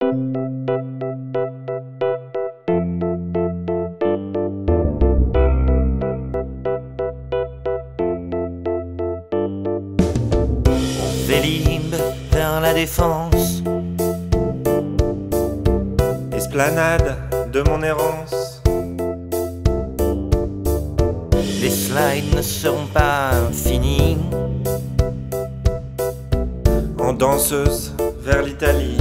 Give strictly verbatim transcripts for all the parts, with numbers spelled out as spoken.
Vélib vers la Défense, esplanade de mon errance. les slides ne seront pas finis. En danseuse vers l'Italie.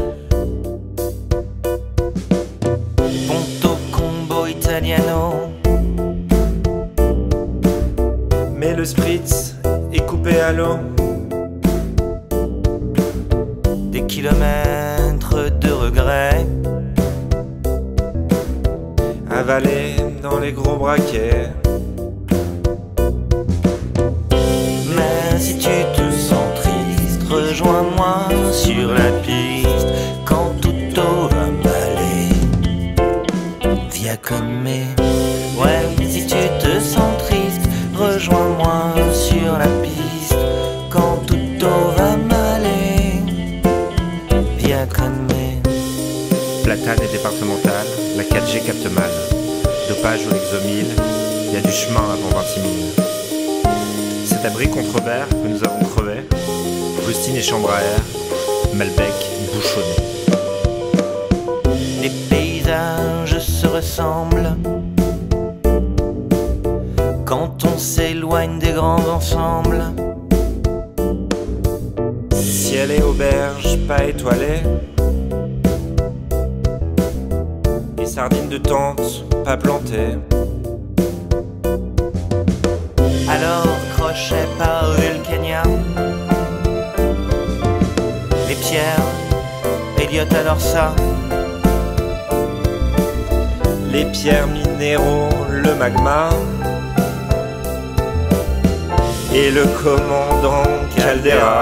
Ponto combo italiano, Mais le spritz est coupé à l'eau. des kilomètres de regrets, Avalé dans les gros braquets. mais si tu te sens triste, rejoins-moi sur la piste quand tout va m'aller. Via con me, ouais, si tu te sens triste, rejoins-moi sur la piste quand tout va m'aller. Via con me. Platane et départementale, la quatre G capte mal. Dopage ou exomile, il y a du chemin avant vingt mille. Cet abri contre verre que nous avons crevé, rustine et chambre à air, Malbec bouchonné. Les paysages se ressemblent quand on s'éloigne des grands ensembles. Ciel et auberge pas étoilées. Et sardines de tente pas plantées. Alors crochet par Vulcania, les pierres, Elliott adore ça. Les pierres minéraux, le magma. Et le commandant Caldera.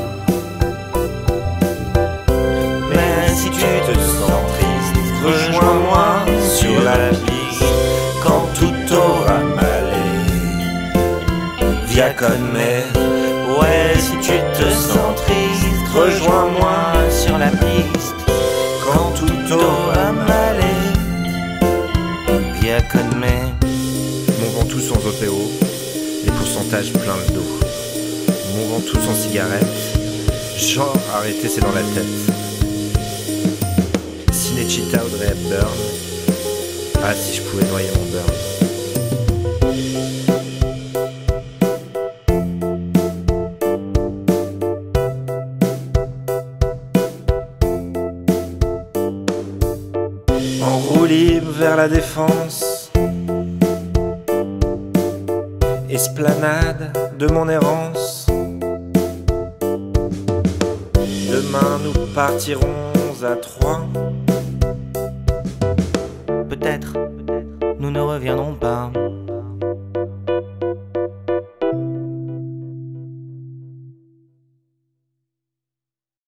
Mais si tu te sens triste, rejoins-moi sur la piste quand tout aura m'aller. Via con me, ouais, si tu te sens triste, rejoins-moi sur la piste quand tout aura m'aller. Via con me. Mon Ventoux sans O P O, les pourcentages plein le dos. Mon Ventoux sans cigarette, genre arrêté c'est dans la tête. Cinecittà Audrey Hepburn, ah si je pouvais noyer mon burn. En roue libre vers la Défense, esplanade de mon errance. Demain nous partirons à trois. Peut-être nous ne reviendrons pas.